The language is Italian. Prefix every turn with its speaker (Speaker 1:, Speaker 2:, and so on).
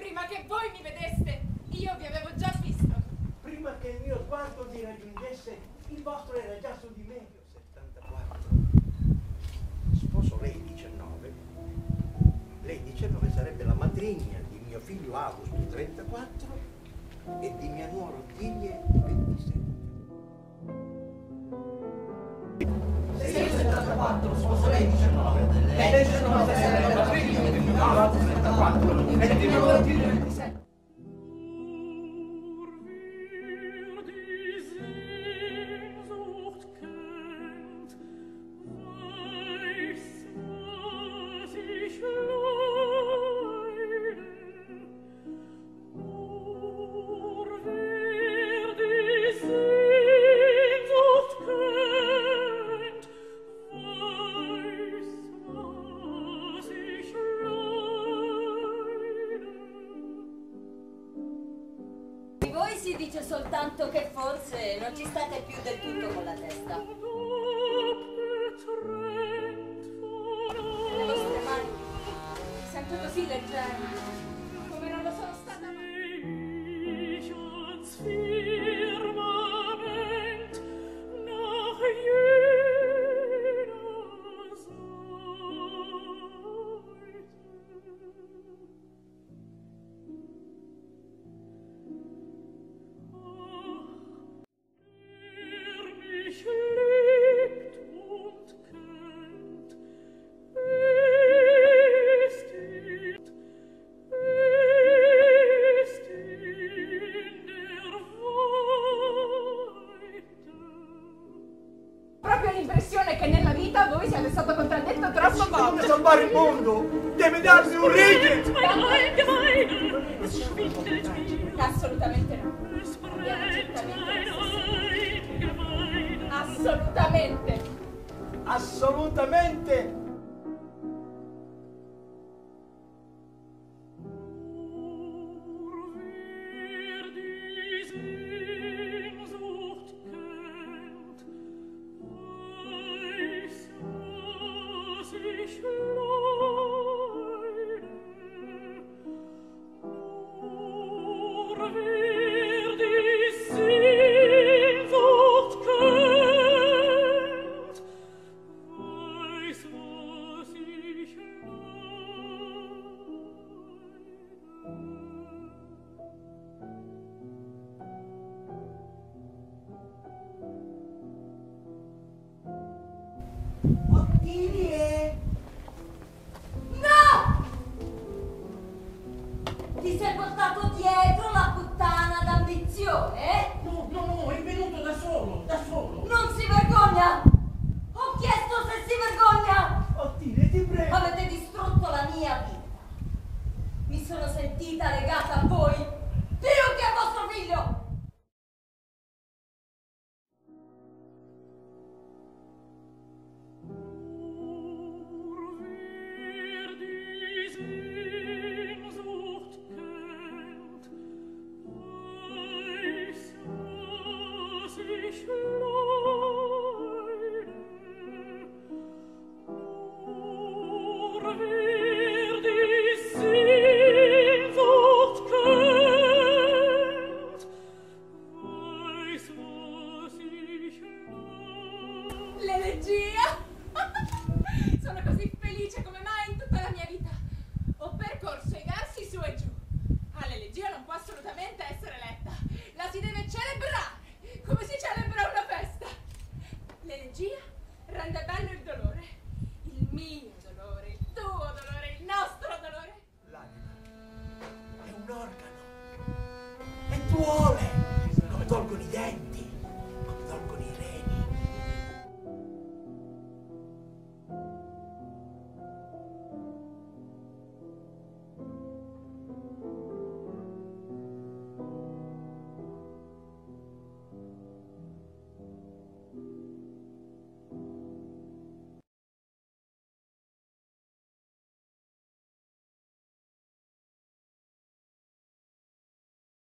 Speaker 1: prima che voi mi vedeste, io vi avevo già visto.
Speaker 2: Prima che il mio sguardo vi raggiungesse, il vostro era già su di me. 74. Sposo lei 19. Lei 19 sarebbe la matrigna di mio figlio Augusto 34 e di mia nuora Ottilie 27.
Speaker 3: Se io 74, sposo lei 19, lei 19 sarebbe la matrigna di mio figlio Augusto 34 e di mia nuora Ottilie 27.
Speaker 4: Si dice soltanto che forse non ci state più del tutto con la testa. Le vostre mani mi sento così leggera, come non lo sono stata mai.
Speaker 1: L'impressione che nella vita voi siate stato contraddetto troppo volte.
Speaker 2: Come salvare il mondo? Deve darmi un rigid!
Speaker 1: Assolutamente no. Abbiamo certamente assolutamente.
Speaker 2: Assolutamente!
Speaker 4: Ottilie! No! Ti sei portato dietro la puttana d'ambizione?
Speaker 3: No, è venuto da solo,
Speaker 4: Non si vergogna? Ho chiesto se si vergogna!
Speaker 2: Ottilie, ti prego!
Speaker 4: Avete distrutto la mia vita. Mi sono sentita legata a voi più che a vostro figlio!
Speaker 1: L'elegia! Sono così felice come mai in tutta la mia vita. Ho percorso i versi su e giù. L'elegia non può assolutamente essere letta. La si deve celebrare, come si celebra una festa. L'elegia rende bello il dolore. Il mio dolore, il tuo dolore, il nostro dolore.
Speaker 2: L'anima è un organo e duole come tolgono i denti.